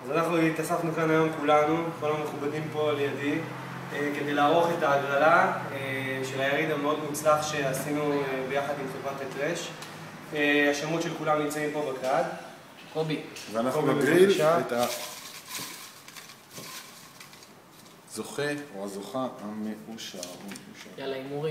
אז אנחנו התאספנו כאן היום כולנו, כל המכובדים פה לידי, כדי לערוך את ההגרלה של היריד המאוד מוצלח שעשינו ביחד עם חברת הטרש. השמות של כולם נמצאים פה בקהל. קובי. ואנחנו נגריל את הזוכה או הזוכה המאושר. יאללה, הימורים.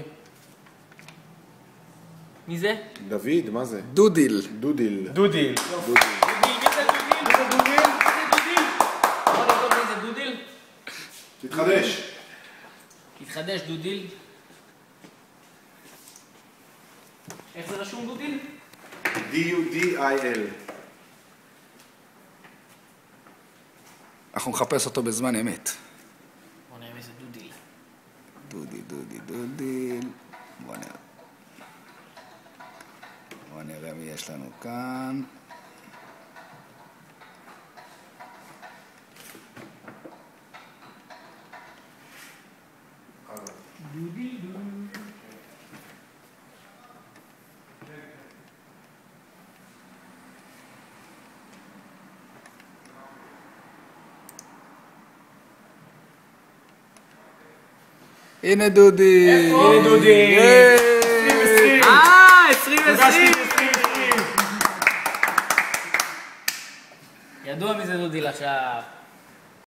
מי זה? דוד, מה זה? דודיל. דודיל. דודיל. דודיל, מי זה דודיל? מי זה דודיל? בוא נבדוק מי זה דודיל. תתחדש. תתחדש דודיל. איך זה רשום דודיל? D-U-D-I-L. אנחנו נחפש אותו בזמן אמת. בוא נראה מי זה דודיל. דודיל. בוא נראה מי יש לנו כאן. הנה דודי. הנה דודי. 2020. 2020. ידוע מי זה דודיל עכשיו.